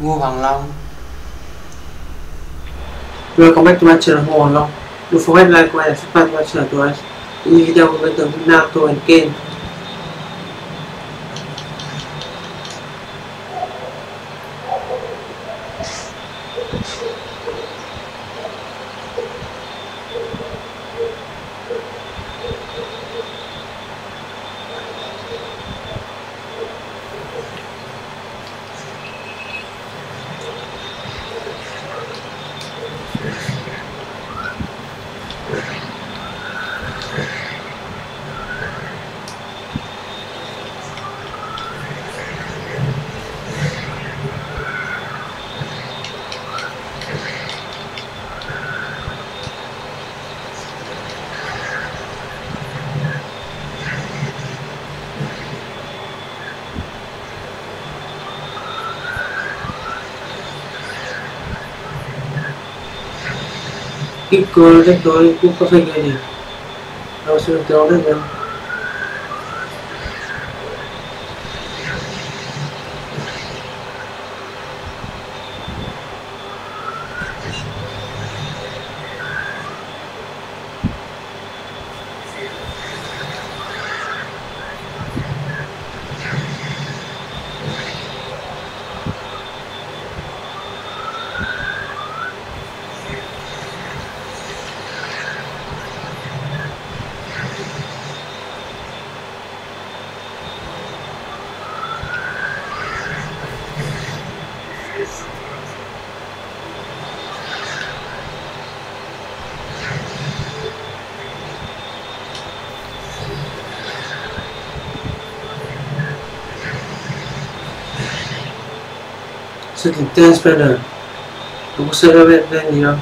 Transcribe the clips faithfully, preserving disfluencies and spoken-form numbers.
Ngô Hoàng Long. Welcome back to my channel Hồ Hoàng Long. Don't forget to like and subscribe to my channel to us những video về tường Việt Nam tôi and Ken. Equal vector cũng có phanh này. Đâu sẽ kéo lên đâu. Sự tỉnh tên Spanner cũng có sự lên lên gì đâu.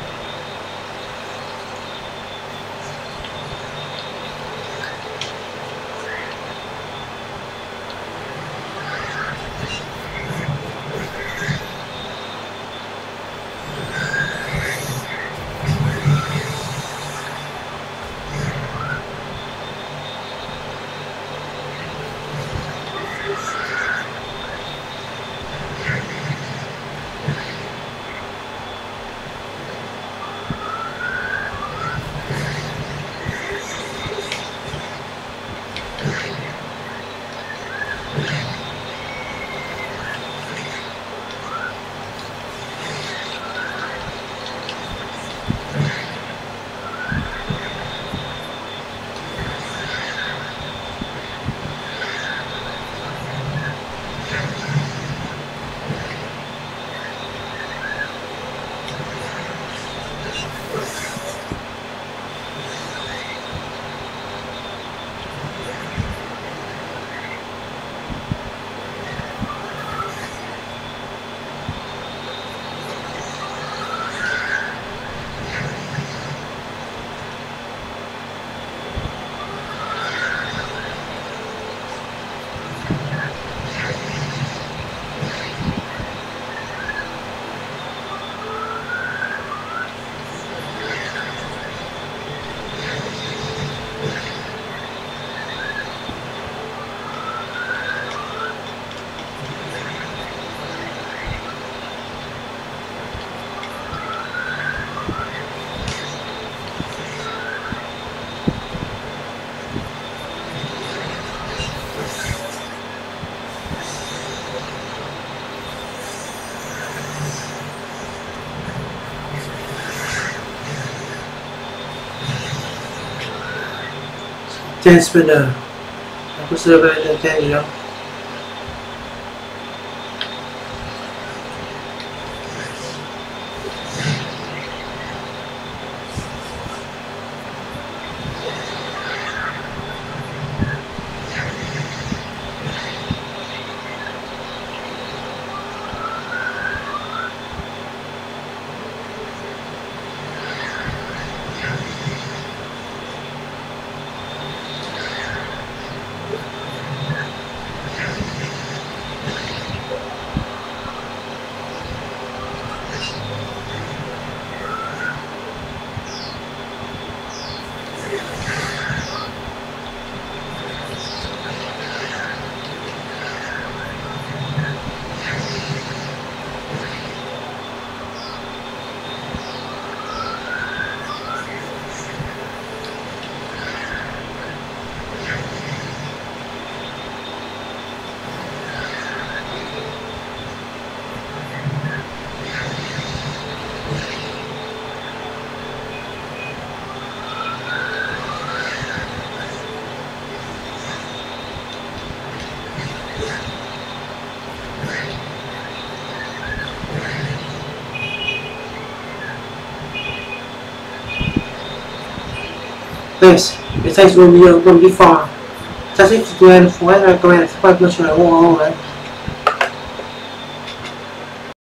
Ten Spinner aku sudah berada di ten ya. Pues, esta es un video con before. Entonces, si tú ves la cámara, se puede mencionar,